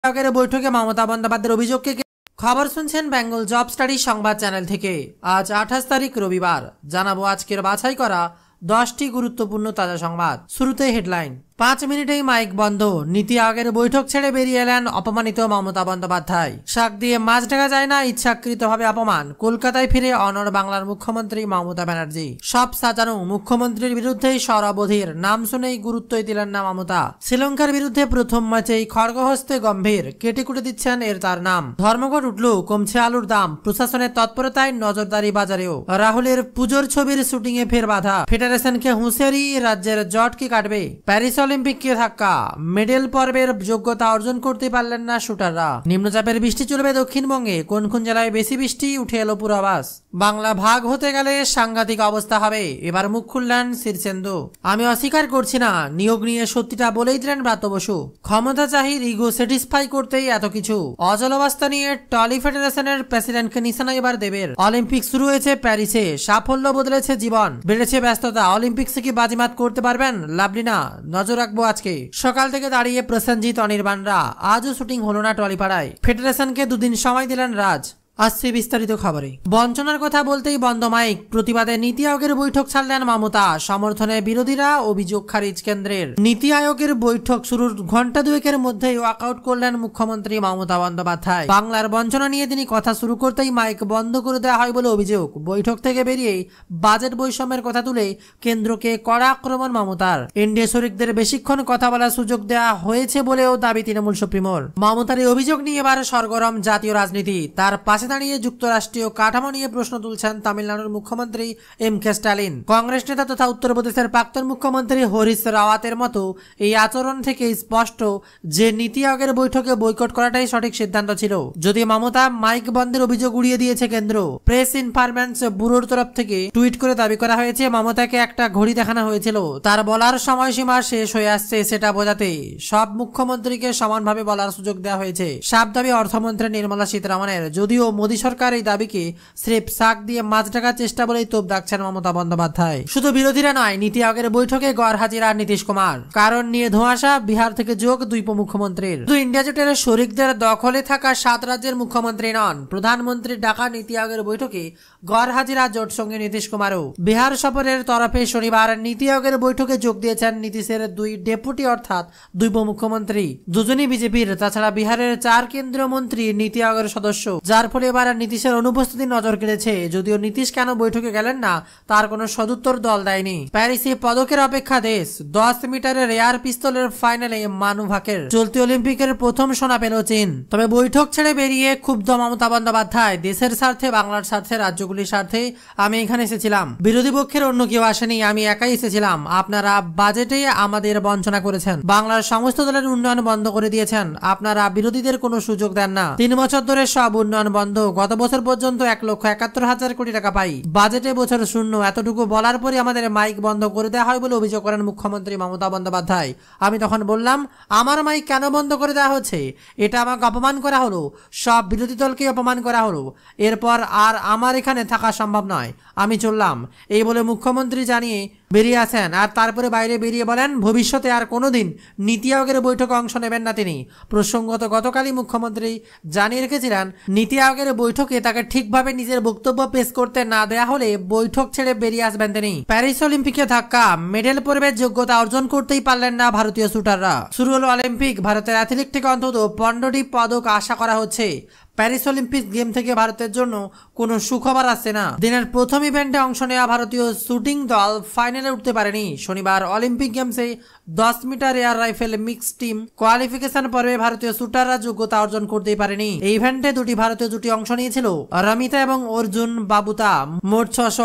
আগের বৈঠকে মমতা বন্দ্যোপাধ্যায়ের অভিযোগকে খবর শুনছেন বেঙ্গল জব স্টাডি সংবাদ চ্যানেল থেকে। আজ 28 তারিখ রবিবার। জানাবো আজকের বাছাই করা 10টি গুরুত্বপূর্ণ তাজা সংবাদ। শুরুতে হেডলাইন। 5 মিনিটেই মাইক বন্ধ, নীতি আয়োগের বৈঠক ছেড়ে বেরিয়ে এলেন অপমানিত মমতা বন্দ্যোপাধ্যায়। শাক দিয়ে মাছ ঢাকা যায় না, ইচ্ছাকৃতভাবে অপমান। কলকাতায় ফিরে অনড় বাংলার মুখ্যমন্ত্রী মমতা ব্যানার্জি। সব সাজানো, মুখ্যমন্ত্রীর বিরুদ্ধেই সরবধির, নাম শুনেই গুরুত্বই দিলেন না মমতা। শ্রীলঙ্কার বিরুদ্ধে প্রথম ম্যাচেই খড়গহস্তে গম্ভীর, কেটে কুটে দিচ্ছেন তার নাম। ধর্মঘট উঠল, কমছে আলুর দাম। প্রশাসনের তৎপরতায় নজরদারি বাজারেও। রাহুলের পুজোর ছবির শুটিং এ ফের বাধা। ফেডারেশনকে হুঁশিয়ারি, রাজ্যের জট কি কাটবে। প্যারিস অলিম্পিককে ধাক্কা, মেডেল পর্বের যোগ্যতা অর্জন করতে পারলেন না শুটাররা। নিম্নচাপের বৃষ্টি চলবে দক্ষিণবঙ্গে, কোন কোন জেলায় বেশি বৃষ্টি, উঠে এলো পূর্বাভাস। বাংলা ভাগ হতে গেলে সাংঘাতিক অবস্থা হবে, এবার মুখ খুললেন শীর্ষেন্দু। আমি অস্বীকার করছি না, নিয়োগ নিয়ে সত্যিটা বলেই দিলেন ব্রাত্য বসু। ক্ষমতা চাহির, ইগো স্যাটিসফাই করতেই এত কিছু। অচল অবস্থা নিয়ে টলি ফেডারেশনের প্রেসিডেন্টকে নিশানা এবার দেবের। অলিম্পিক শুরু হয়েছে প্যারিসে, সাফল্য বদলেছে জীবন, বেড়েছে ব্যস্ততা। অলিম্পিক্সে কি বাজিমাত করতে পারবেন লাভলিনা? নজর রাখবো আজকে। সকাল থেকে দাঁড়িয়ে প্রসেনজিৎ অনির্বাণরা, আজও শুটিং হলো না টলিপাড়ায়। ফেডারেশনকে 2 দিন সময় দিলেন রাজ। আসছে বিস্তারিত খবরে। বঞ্চনার কথা বলতেই বন্ধ মাইক, প্রতিবাদে নীতি আয়োগের বৈঠক ছাড়লেন মমতা। সমর্থনে বিরোধীরা, অভিযোগ খারিজ কেন্দ্রের। নীতি আয়োগের বৈঠক শুরুর ঘন্টা দুয়েকের মধ্যেই ওয়াকআউট করলেন মুখ্যমন্ত্রী মমতা বন্দ্যোপাধ্যায়। বাংলার বঞ্চনা নিয়ে তিনি কথা শুরু করতেই মাইক বন্ধ করে দেওয়া হয় বলে অভিযোগ। বৈঠক থেকে বেরিয়েই বাজেট বৈষম্যের কথা তুলে কেন্দ্রকে কড়া আক্রমণ মমতার। এনডিএ শরিকদের বেশিক্ষণ কথা বলার সুযোগ দেওয়া হয়েছে বলেও দাবি তৃণমূল সুপ্রিমোর। মমতার এই অভিযোগ নিয়ে এবার সরগরম জাতীয় রাজনীতি। তার পাশে দাঁড়িয়ে যুক্তরাষ্ট্রীয় কাঠামো নিয়ে প্রশ্ন তুলছেন তামিলনাড়ুর মুখ্যমন্ত্রী এম.কে. স্ট্যালিন। কংগ্রেস নেতা তথা উত্তরপ্রদেশের প্রাক্তন মুখ্যমন্ত্রী হরিশ রাওয়াতের মতো এই আচরণ থেকে স্পষ্ট যে নীতি আয়োগের বৈঠকে বয়কট করাটাই সঠিক সিদ্ধান্ত ছিল। যদি মমতা মাইক বন্ধের অভিযোগ উড়িয়ে দিয়েছে কেন্দ্র। প্রেস ইনফরমেন্স ব্যুরোর তরফ থেকে টুইট করে দাবি করা হয়েছে মমতাকে একটা ঘড়ি দেখানো হয়েছিল, তার বলার সময়সীমা শেষ হয়ে আসছে সেটা বোঝাতে। সব মুখ্যমন্ত্রীকে সমানভাবে বলার সুযোগ দেওয়া হয়েছে, সাফ দাবি অর্থমন্ত্রী নির্মলা সীতারামনের। যদিও মোদী সরকার এই দাবিকে স্রেফ শাক দিয়ে মাছ ঢাকার চেষ্টা বলেই তোপ দাগছেন মমতা বন্দ্যোপাধ্যায়। শুধু বিরোধীরা নয়, নীতি আয়োগের বৈঠকে গড় হাজিরা নীতিশ কুমার। কারণ নিয়ে ধোঁয়াশা, বিহার থেকে যোগ 2 উপমুখ্যমন্ত্রীর। শুধু ইন্ডিয়া জোটের শরিকদের দখলে থাকা 7 রাজ্যের মুখ্যমন্ত্রী নন, প্রধানমন্ত্রীর ডাকা নীতি আয়োগের বৈঠকে গড় হাজিরা জোট সঙ্গে নীতিশ কুমারও। বিহার সফরের তরফে শনিবার নীতি আয়োগের বৈঠকে যোগ দিয়েছেন নীতিশের 2 ডেপুটি অর্থাৎ 2 উপমুখ্যমন্ত্রী, দুজনই বিজেপির। তাছাড়া বিহারের 4 কেন্দ্রীয় মন্ত্রী নীতি আয়োগের সদস্য, যার ফলে এবার নীতিশের অনুপস্থিতি নজর কেড়েছে। যদিও নীতিশ কেন বৈঠকে গেলেন না তার কোনো সদুত্তর দল দেয়নি। প্যারিসে পদকের অপেক্ষা দেশ। 10 মিটারের এয়ার পিস্তলের ফাইনালে মানু ভাকের। চলতি অলিম্পিকের প্রথম সোনা পেল চীন। তবে বৈঠক ছেড়ে বেরিয়ে ক্ষুব্ধ মমতা বন্দ্যোপাধ্যায়। দেশের স্বার্থে, বাংলার স্বার্থে, রাজ্যগুলির স্বার্থে আমি এখানে এসেছিলাম। বিরোধী পক্ষের অন্য কেউ আসেনি, আমি একাই এসেছিলাম। আপনারা বাজেটে আমাদের বঞ্চনা করেছেন, বাংলার সমস্ত দলের উন্নয়ন বন্ধ করে দিয়েছেন। আপনারা বিরোধীদের কোনো সুযোগ দেন না। 3 বছর ধরে সব উন্নয়ন বন্ধ। গত বছর পর্যন্ত 1,71,000 কোটি টাকা পাই, বাজেটে বছর শূন্য। এতটুকু বলার পরে আমাদের মাইক বন্ধ করে দেওয়া হয় বলে অভিযোগ করেন মুখ্যমন্ত্রী মমতা বন্দ্যোপাধ্যায়। আমি তখন বললাম, আমার মাইক কেন বন্ধ করে দেওয়া হচ্ছে? এটা আমাকে অপমান করা হলো, সব বিরোধী দলকে অপমান করা হলো। এরপর আর আমার এখানে থাকা সম্ভব নয়, আমি চললাম, এই বলে মুখ্যমন্ত্রী জানিয়ে বেরিয়ে আসেন। আর তারপরে বাইরে বেরিয়ে বলেন ভবিষ্যতে আর কোনোদিন নীতি আয়োগের বৈঠকে অংশ নেবেন না তিনি। প্রসঙ্গত গতকালই মুখ্যমন্ত্রী জানিয়ে রেখেছিলেন নীতি আয়োগের বৈঠকে তাকে ঠিকভাবে নিজের বক্তব্য পেশ করতে না দেয়া হলে বৈঠক ছেড়ে বেরিয়ে আসবেন তিনি। প্যারিস অলিম্পিকে ধাক্কা, মেডেল পর্বের যোগ্যতা অর্জন করতেই পারলেন না ভারতীয় শুটাররা। শুরু হলো অলিম্পিক, ভারতের অ্যাথলেট থেকে অন্তত 15টি পদক আশা করা হচ্ছে। প্যারিস অলিম্পিক গেম থেকে ভারতের জন্য কোনো সুখবর আসছে না। দিনের প্রথম ইভেন্টে অংশ নেওয়া ভারতীয় শুটিং দল ফাইনালে উঠতে পারেনি। শনিবার অলিম্পিক গেমসে 10 metre air rifle mix team qualification পর্বে ভারতীয় শুটাররা যোগ্যতা অর্জন করতেই পারেনি। এই ইভেন্টে 2টি ভারতীয় জুটি অংশ নিয়েছিল, রমিতা এবং অর্জুন বাবুতা। মোট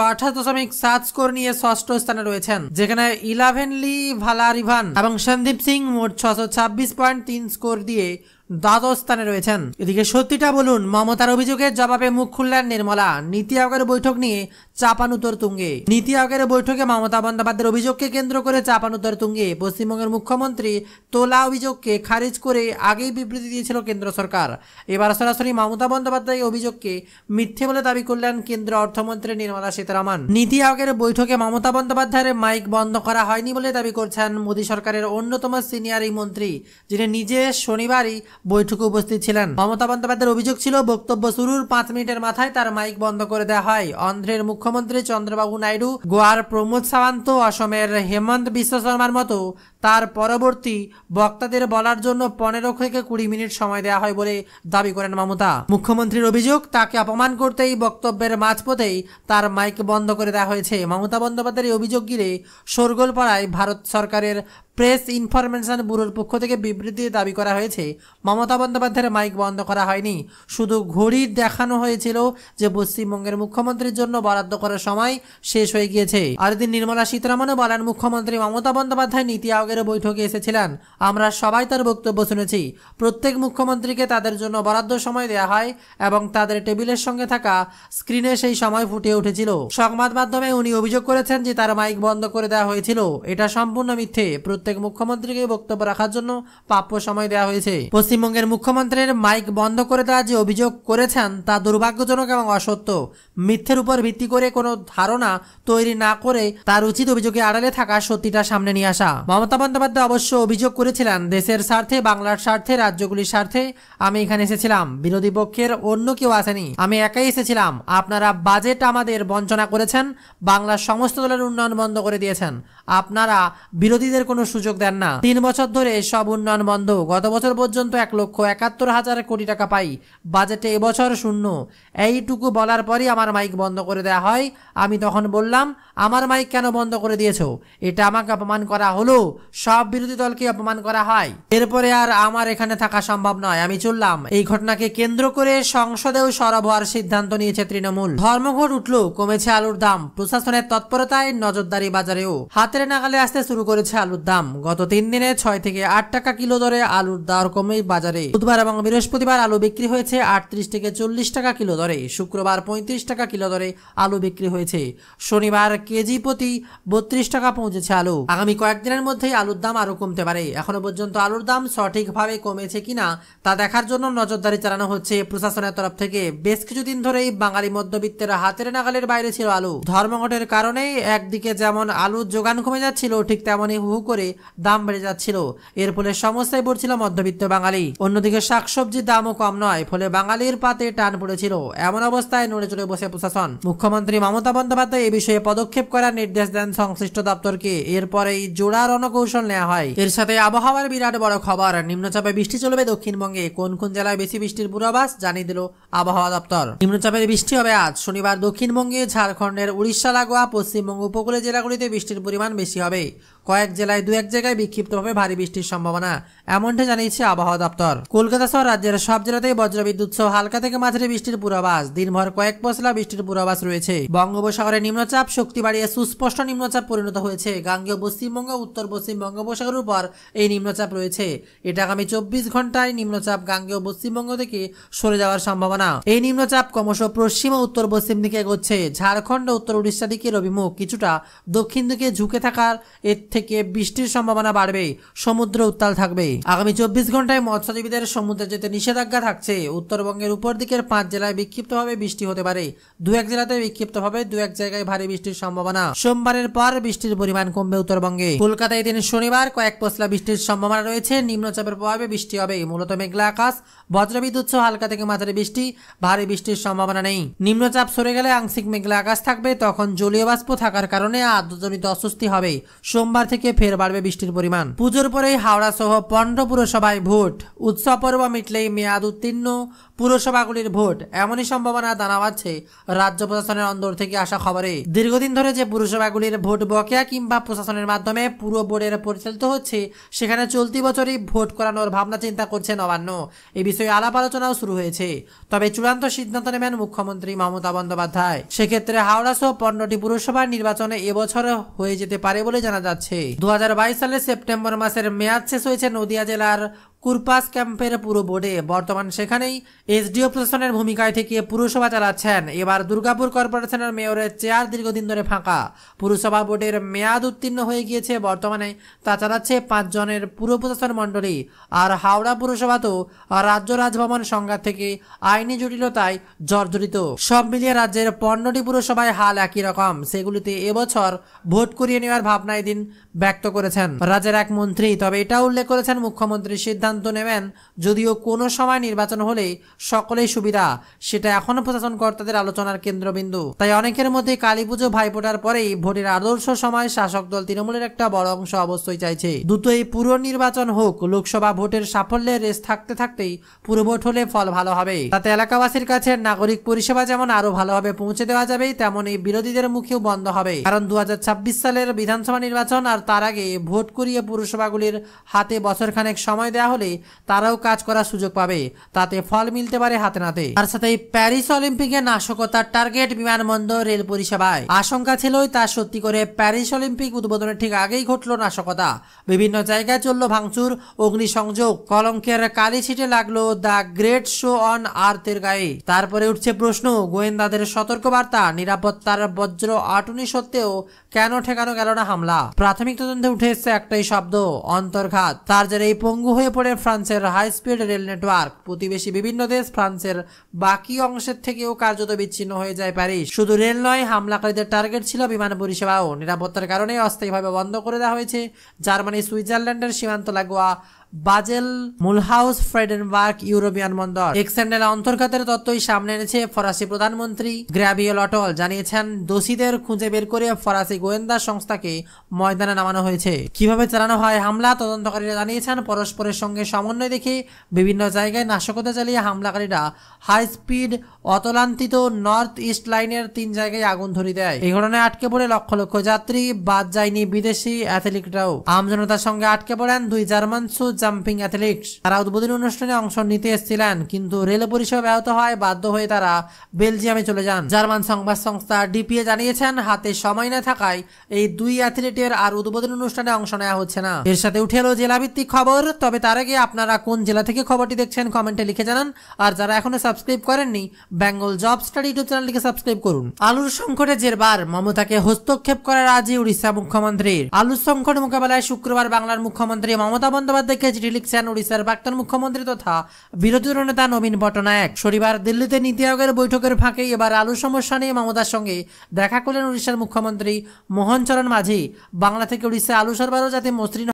628.7 স্কোর নিয়ে 6ষ্ঠ স্থানে রয়েছেন, যেখানে 11 লি ভালারিভান এবং সন্দীপ সিং মোট 626.3 স্কোর দিয়ে 12 স্থানে রয়েছেন। এদিকে সত্যিটা বলুন, মমতার অভিযোগের জবাবে মুখ খুললেন নির্মলা। নীতি আয়োগের বৈঠক নিয়ে চাপানুতর তুঙ্গে। নীতি আয়োগের বৈঠকে মমতা বন্দ্যোপাধ্যায়ের অভিযোগকে কেন্দ্র করে চাপানুতর তুঙ্গে। পশ্চিমবঙ্গের মুখ্যমন্ত্রী তোলা অভিযোগকে খারিজ করে আগেই বিবৃতি দিয়েছিল কেন্দ্র সরকার। এবার সরাসরি মমতা বন্দ্যোপাধ্যায় অভিযোগকে মিথ্যে বলে দাবি করলেন কেন্দ্র অর্থমন্ত্রী নির্মলা সীতারামন। নীতি আয়োগের বৈঠকে মমতা বন্দ্যোপাধ্যায়ের মাইক বন্ধ করা হয়নি বলে দাবি করছেন মোদী সরকারের অন্যতম সিনিয়র এই মন্ত্রী, যিনি নিজে শনিবারই বৈঠকে উপস্থিত ছিলেন। মমতা বন্দ্যোপাধ্যায়ের অভিযোগ ছিল, বক্তব্য শুরুর 5 মিনিটের মাথায় তার মাইক বন্ধ করে দেওয়া হয়। অন্ধ্রের মুখ্যমন্ত্রী চন্দ্রবাবু নাইডু, গোয়ার প্রমোদ সাওয়ান্ত, অসমের হেমন্ত বিশ্ব শর্মার মতো তার পরবর্তী বক্তাদের বলার জন্য 15 থেকে 20 মিনিট সময় দেওয়া হয় বলে দাবি করেন মমতা। মুখ্যমন্ত্রীর অভিযোগ, তাকে অপমান করতেই বক্তব্যের মাঝপথেই তার মাইক বন্ধ করে দেওয়া হয়েছে। মমতা বন্দ্যোপাধ্যায়ের এই অভিযোগ ঘিরে শোরগোল পড়ায় ভারত সরকারের প্রেস ইনফরমেশন ব্যুরোর পক্ষ থেকে বিবৃতিতে দাবি করা হয়েছে, মমতা বন্দ্যোপাধ্যায়ের মাইক বন্ধ করা হয়নি, শুধু ঘড়ি দেখানো হয়েছিল যে পশ্চিমবঙ্গের মুখ্যমন্ত্রীর জন্য বরাদ্দ করার সময় শেষ হয়ে গিয়েছে। আর এদিন নির্মলা সীতারামনও বলেন, মুখ্যমন্ত্রী মমতা বন্দ্যোপাধ্যায় নীতি আয়োগের বৈঠকে এসেছিলেন, আমরা সবাই তার বক্তব্য শুনেছি। প্রত্যেক মুখ্যমন্ত্রীকে তাদের জন্য বরাদ্দ সময় দেওয়া হয় এবং তাদের টেবিলের সঙ্গে থাকা স্ক্রিনে সেই সময় ফুটে উঠেছিল। সংবাদ মাধ্যমে উনি অভিযোগ করেছেন যে তার মাইক বন্ধ করে দেওয়া হয়েছিল। এটা সম্পূর্ণ মিথ্যে। প্রত্যেক মুখ্যমন্ত্রীকে বক্তব্য রাখার জন্য প্রাপ্য সময় দেওয়া হয়েছে। পশ্চিমবঙ্গের মুখ্যমন্ত্রীর মাইক বন্ধ করে দেওয়া যে অভিযোগ করেছেন তা দুর্ভাগ্যজনক এবং অসত্য। মিথ্যের উপর ভিত্তি করে কোনো ধারণা তৈরি না করে তার উচিত অভিযোগে আড়ালে থাকা সত্যিটা সামনে নিয়ে আসা। মমতা বন্দ্যোপাধ্যায় অবশ্য অভিযোগ করেছিলেন, দেশের স্বার্থে, বাংলার স্বার্থে, রাজ্যগুলির স্বার্থে আমি এখানে এসেছিলাম, বিরোধী পক্ষের অন্য কেউ আসেনি, আমি একাই এসেছিলাম। আপনারা বাজেট আমাদের বঞ্চনা করেছেন, বাংলার সমস্ত দলের উন্নয়ন বন্ধ করে দিয়েছেন, আপনারা বিরোধীদের কোনো সুযোগ দেন না। 3 বছর ধরে সব উন্নয়ন বন্ধ। গত বছর পর্যন্ত 1,71,000 কোটি টাকা পাই, বাজেটে এবছর শূন্য। এইটুকু বলার পরই আমার মাইক বন্ধ করে দেওয়া হয়। আমি তখন বললাম, আমার মাইক কেন বন্ধ করে দিয়েছো? এটা আমাকে অপমান করা হলো, সব বিরোধী দলকে অপমান করা হয়। এরপরে আর আমার এখানে থাকা সম্ভব নয়, আমি চললাম। এই ঘটনাকে কেন্দ্র করে সংসদেও সরব হওয়ার সিদ্ধান্ত নিয়েছে তৃণমূল। ধর্মঘট উঠল, কমেছে আলুর দাম, প্রশাসনের তৎপরতায় নজরদারি বাজারেও হাতের নাগালে আসতে শুরু করেছে আলুর দাম। গত 3 দিনে 6 থেকে 8 টাকা কিলো দরে আলুর দর কমে বাজারে। বুধবার এবং বৃহস্পতিবার আলু বিক্রি হয়েছে 38 থেকে 40 টাকা কিলো দরে, শুক্রবার 35 টাকা কিলো দরে আলু বিক্রি হয়েছে, শনিবার কেজি প্রতি 32 টাকা পৌঁছেছে আলু। আগামী কয়েকদিনের মধ্যেই আলুর দাম আরো কমতে পারে। এখনো পর্যন্ত আলুর দাম সঠিকভাবে কমেছে কিনা তা দেখার জন্য নজরদারি চালানো হচ্ছে প্রশাসনের তরফ থেকে। বেশ কিছুদিন ধরেই বাঙালি মধ্যবিত্তের হাতের নাগালের বাইরে ছিল আলু। ধর্মঘটের কারণে একদিকে যেমন আলুর যোগান কমে যাচ্ছিল, ঠিক তেমনই হু হু করে দাম বেড়ে যাচ্ছিল। এর ফলে সমস্যায় পড়ছিল মধ্যবিত্ত বাঙালি। অন্যদিকে শাকসবজির দামও কম নয়, ফলে বাঙালির পাতে টান পড়েছিল। এমন অবস্থায় নড়ে চড়ে বসে প্রশাসন। মুখ্যমন্ত্রী মমতা বন্দ্যোপাধ্যায় এ বিষয়ে পদক্ষেপ করার নির্দেশ দেন সংশ্লিষ্ট দপ্তরকে। এরপরেই জোড়া রণকৌশল নেওয়া হয়। এর সাথে আবহাওয়ার বিরাট বড় খবর, নিম্নচাপে বৃষ্টি চলবে দক্ষিণবঙ্গে। কোন কোন জেলায় বেশি বৃষ্টির পূর্বাভাস জানিয়ে দিল আবহাওয়া দপ্তর। নিম্নচাপের বৃষ্টি হবে আজ শনিবার দক্ষিণবঙ্গে, ঝাড়খণ্ডের উড়িষ্যা লাগোয়া পশ্চিমবঙ্গ উপকূলীয় জেলাগুলিতে বৃষ্টির পরিমাণ বেশি হবে। কয়েক জেলায় 2-1 জায়গায় বিক্ষিপ্তভাবে ভারী বৃষ্টির সম্ভাবনা, এমনটা জানিয়েছে আবহাওয়া দপ্তর। কলকাতা সহ রাজ্যের সব জেলাতেই বজ্রবিদ্যুৎ সহ হালকা থেকে মাঝারি বৃষ্টির পূর্বাভাস। দিনভর কয়েক পশলা বৃষ্টির পূর্বাভাস রয়েছে। বঙ্গোপসাগরে নিম্নচাপ শক্তি বাড়িয়ে সুস্পষ্ট নিম্নচাপ পরিণত হয়েছে। গাঙ্গেয় পশ্চিমবঙ্গ, উত্তর পশ্চিম বঙ্গোপসাগরের উপর এই নিম্নচাপ রয়েছে। এটা আগামী 24 ঘন্টায় নিম্নচাপ গাঙ্গেয় পশ্চিমবঙ্গ থেকে সরে যাওয়ার সম্ভাবনা। এই নিম্নচাপ ক্রমশ পশ্চিম ও উত্তর পশ্চিম দিকে এগোচ্ছে। ঝাড়খণ্ড উত্তর উড়িষ্যা দিকের অভিমুখ, কিছুটা দক্ষিণ দিকে ঝুঁকে থাকার এর থেকে বৃষ্টির সম্ভাবনা বাড়বে। সমুদ্র উত্তাল থাকবে। আগামী 24 ঘন্টায় মৎস্যজীবীদের সমুদ্রে যেতে নিষেধাজ্ঞা থাকছে। উত্তরবঙ্গের উপর দিকের 5 জেলায় বিক্ষিপ্তভাবে বৃষ্টি হতে পারে। 2-1 জেলাতে বিক্ষিপ্তভাবে 2-1 জায়গায় ভারী বৃষ্টির সম্ভাবনা। সোমবারের পর বৃষ্টির পরিমাণ কমবে উত্তরবঙ্গে। কলকাতায় দিন শনিবার কয়েক পশলা বৃষ্টির সম্ভাবনা রয়েছে। নিম্নচাপের প্রভাবে বৃষ্টি হবে। মূলত মেঘলা আকাশ, বজ্রবিদ্যুৎ সহ হালকা থেকে মাঝারি বৃষ্টি, ভারী বৃষ্টির সম্ভাবনা নেই। নিম্নচাপ সরে গেলে আংশিক মেঘলা আকাশ থাকবে। তখন জলীয় বাষ্প থাকার কারণে আর্দ্রজনিত অস্বস্তি হবে। সোমবার থেকে ফের বাড়বে বৃষ্টির পরিমাণ। পুজোর পরেই হাওড়া সহ 15 পুরসভায় ভোট। উৎসব পর্ব মিটলেই মেয়াদ উত্তীর্ণ পুরসভাগুলির ভোট, এমনই সম্ভাবনা জানাচ্ছে রাজ্য প্রশাসনের অন্দর থেকে আসা খবরে। দীর্ঘদিন ধরে যে পুরসভাগুলির ভোট বকেয়া কিংবা প্রশাসনের মাধ্যমে পুরো বোর্ডের পরিচালিত হচ্ছে, সেখানে চলতি বছরই ভোট করানোর ভাবনা চিন্তা করছে নবান্ন। এই বিষয়ে আলাপ আলোচনাও শুরু হয়েছে। তবে চূড়ান্ত সিদ্ধান্ত নেবেন মুখ্যমন্ত্রী মমতা বন্দ্যোপাধ্যায়। সেক্ষেত্রে হাওড়া সহ 15টি পুরসভার নির্বাচনে এবছর হয়ে যেতে পারে বলে জানা যাচ্ছে। 2022 সালের সেপ্টেম্বর মাসের মেয়াদ শেষ হয়েছে নদিয়া জেলার কুরপাস ক্যাম্পের পুরো বোর্ডে। বর্তমান সেখানেই এসডিও প্রশাসনের ভূমিকায় থেকে পুরসভা চালাচ্ছেন। এবার দুর্গাপুর কর্পোরেশনের মেয়রের চেয়ার দীর্ঘদিন ধরে ফাঁকা। পুরসভা বোর্ডের মেয়াদ উত্তীর্ণ হয়ে গিয়েছে। বর্তমানে তা চালাচ্ছে 5 জনের পুর প্রশাসন মণ্ডলী। আর হাওড়া পুরসভা তো রাজ্য রাজভবন সংঘাত থেকে আইনি জটিলতায় জর্জরিত। সব মিলিয়ে রাজ্যের 15টি পুরসভায় হাল একই রকম। সেগুলিতে এবছর ভোট করিয়ে নেওয়ার ভাবনা এদিন ব্যক্ত করেছেন রাজ্যের এক মন্ত্রী। তবে এটা উল্লেখ করেছেন মুখ্যমন্ত্রীর সিদ্ধান্ত সিদ্ধান্ত নেবেন। যদিও কোনো সময় নির্বাচন হলে সকলেই সুবিধা, সেটা এখনো প্রশাসন কর্তাদের আলোচনার কেন্দ্রবিন্দু। তাই অনেকের মধ্যে কালীপুজো ভাইফোঁটার পরেই ভোটের আদর্শ সময় শাসক দল তৃণমূলের একটা বড় অংশ অবশ্যই চাইছে দ্রুত এই পুরো নির্বাচন হোক। লোকসভা ভোটের সাফল্যের রেস থাকতে থাকতেই পুরো ভোট হলে ফল ভালো হবে, তাতে এলাকাবাসীর কাছে নাগরিক পরিষেবা যেমন আরো ভালোভাবে পৌঁছে দেওয়া যাবে, তেমনি বিরোধীদের মুখেও বন্ধ হবে। কারণ 2026 সালের বিধানসভা নির্বাচন আর তার আগে ভোট করিয়ে পুরসভাগুলির হাতে বছরখানেক সময় দেওয়া হলে তারাও কাজ করার সুযোগ পাবে, তাতে ফল মিলতে পারে হাতে নাতে। তার সাথে প্যারিস অলিম্পিকে নাশকতার টার্গেট বিমানবন্দর রেল পরিষেবায়। আশঙ্কা ছিলই তা সত্যি করে প্যারিস অলিম্পিক উদ্বোধনের ঠিক আগেই ঘটল নাশকতা। বিভিন্ন জায়গায় চলল ভাঙচুর, অগ্নিসংযোগ, কলঙ্কের কালি ছিটে লাগলো দ্য গ্রেট শো অন আর্থের গায়ে। তারপরে উঠছে প্রশ্ন, গোয়েন্দাদের সতর্কবার্তা, নিরাপত্তার বজ্র আটুনি সত্ত্বেও কেন ঠেকানো গেল না হামলা? প্রাথমিক তদন্তে উঠে এসছে একটাই শব্দ, অন্তর্ঘাত। তার জেরেই পঙ্গু হয়ে পড়ে ফ্রান্সের হাই স্পিড রেল নেটওয়ার্ক। প্রতিবেশী বিভিন্ন দেশ ফ্রান্সের বাকি অংশের থেকেও কার্যত বিচ্ছিন্ন হয়ে যায় প্যারিস। শুধু রেল নয়, হামলাকারীদের টার্গেট ছিল বিমান পরিষেবাও। নিরাপত্তার কারণে অস্থায়ীভাবে বন্ধ করে দেওয়া হয়েছে জার্মানি সুইজারল্যান্ডের সীমান্ত লাগোয়া বাজেল মুলহাউস ফ্রেডেনবার্গ ইউরোপিয়ান বন্দর। এক্সেন্ডেল অন্তর্ঘাতের তত্ত্বই সামনে এনেছে ফরাসি প্রধানমন্ত্রী গ্র্যাভিয়েল অটল। জানিয়েছেন দোষীদের খুঁজে বের করে ফরাসি গোয়েন্দা সংস্থাকে ময়দানে নামানো হয়েছে। কিভাবে চালানো হয় হামলা, তদন্তকারীরা জানিয়েছেন পরস্পরের সঙ্গে সমন্বয় দেখে বিভিন্ন জায়গায় নাশকতা চালিয়ে হামলাকারীরা হাই স্পিড অতলান্তিত নর্থ ইস্ট লাইনের 3 জায়গায় আগুন ধরিয়ে দেয়। এই ঘটনায় আটকে পড়ে লক্ষ লক্ষ যাত্রী, বাদ যায়নি বিদেশি অ্যাথলিটরাও। আমজনতার সঙ্গে আটকে পড়েন 2 জার্মান জাম্পিং অ্যাথলিটস। তারা উদ্বোধনী অনুষ্ঠানে অংশ নিতে এসেছিলেন, কিন্তু রেল পরিষেবা ব্যাহত হয়, বাধ্য হয়ে তারা বেলজিয়ামে চলে যান। জার্মান সংবাদ সংস্থা ডিপিএ জানিয়েছেন হাতে সময় না থাকায় এই 2 অ্যাথলিটের আর উদ্বোধনী অনুষ্ঠানে অংশ নেওয়া হচ্ছে না। এর সাথে উঠে এলো জেলাভিত্তিক খবর। তবে তার আগে আপনারা কোন জেলা থেকে খবরটি দেখছেন কমেন্টে লিখে জানান। আর যারা এখনো সাবস্ক্রাইব করেননি বেঙ্গল জব স্টাডি ইউটিউব চ্যানেলটিকে সাবস্ক্রাইব করুন। আলুর সংকটে জেরবার, মমতাকে হস্তক্ষেপ করার আজই উড়িষ্যা মুখ্যমন্ত্রীর। আলুর সংকট মোকাবেলায় শুক্রবার বাংলার মুখ্যমন্ত্রী মমতা বন্দ্যোপাধ্যায়কে চিঠি লিখছেন উড়িষ্যার প্রাক্তন মুখ্যমন্ত্রী তথা বিরোধী নেতা নবীন পটনায়ক। শনিবার দিল্লিতে নীতি আয়োগের বৈঠকের ফাঁকে এবার আলু সমস্যা নিয়ে মমতার সঙ্গে দেখা করলেন উড়িষ্যার মুখ্যমন্ত্রী মোহন চরণ মাঝি। বাংলা থেকে উড়িষ্যা আলু সরবরাহ যাতে মসৃণ